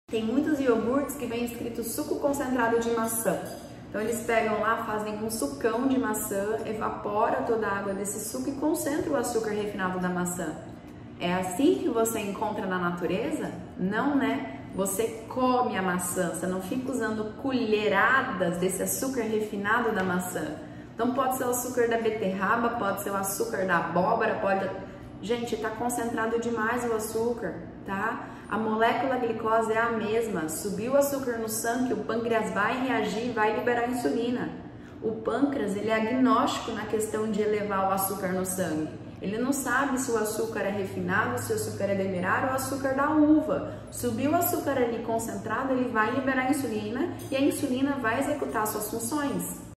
Tem muitos iogurtes que vem escrito suco concentrado de maçã. Então eles pegam lá, fazem um sucão de maçã, evapora toda a água desse suco e concentra o açúcar refinado da maçã. É assim que você encontra na natureza? Não, né? Você come a maçã, você não fica usando colheradas desse açúcar refinado da maçã. Então pode ser o açúcar da beterraba, pode ser o açúcar da abóbora, pode... Gente, tá concentrado demais o açúcar, tá? A molécula glicose é a mesma. Subiu o açúcar no sangue, o pâncreas vai reagir, vai liberar insulina. O pâncreas, ele é agnóstico na questão de elevar o açúcar no sangue. Ele não sabe se o açúcar é refinado, se o açúcar é demerara ou o açúcar da uva. Subiu o açúcar ali concentrado, ele vai liberar insulina e a insulina vai executar suas funções.